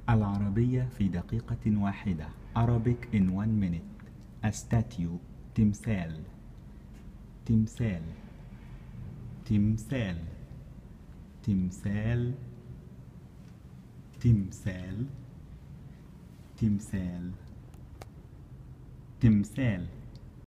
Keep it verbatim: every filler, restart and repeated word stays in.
العربية في دقيقة واحدة. Arabic in one minute. A statue. تمثال. تمثال. تمثال. تمثال. تمثال. تمثال. تمثال.